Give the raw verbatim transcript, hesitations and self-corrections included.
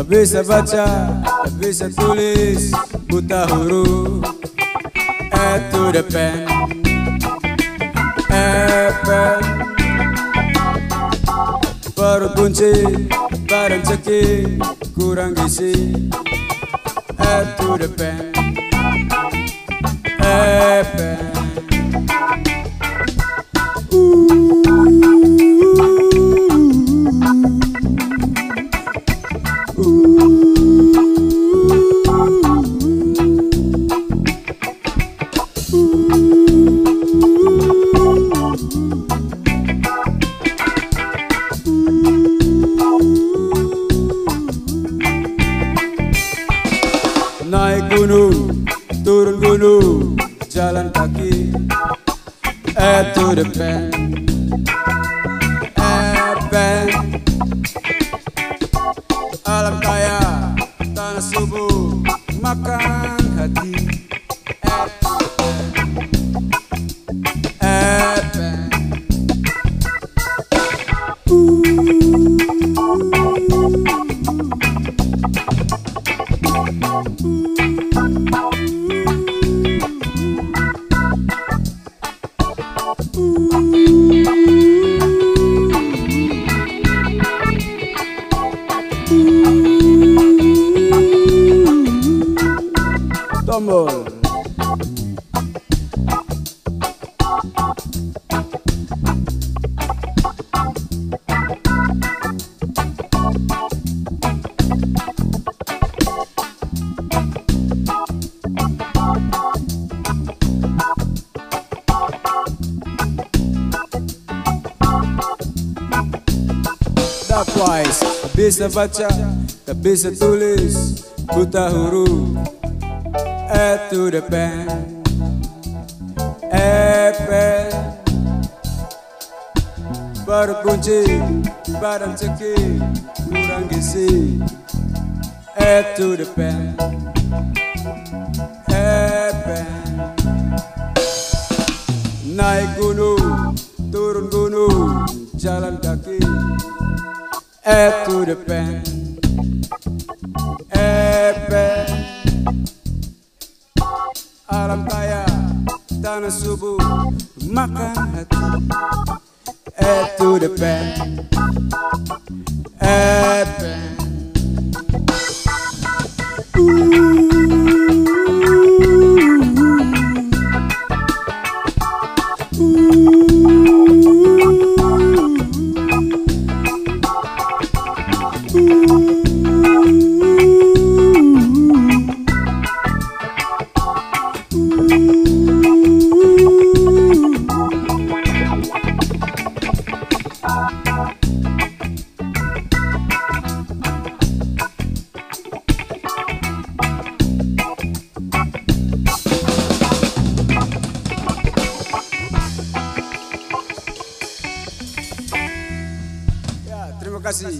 bisa baca, tak bisa tulis, buta huruf. E to the pen, E pen. Perut buncit, badan cekik, kurang gizi. E to the pen, E pen. Naik gunung, turun gunung, jalan kaki. E to the pen, E pen. Alam kaya, tanah subur, makan hati. E to the pen, E pen. Tombol. Dakwais, tak bisa baca, tak bisa tulis, buta huruf. E to the pen, E pen. Perut buncit, badan cekik, kurang gizi. E to the pen, E pen. Naik gunung, turun gunung, jalan kaki. E to the pen, E pen. Alam kaya, tanah subur, makan hati. E to the pen, E pen. Terima kasih.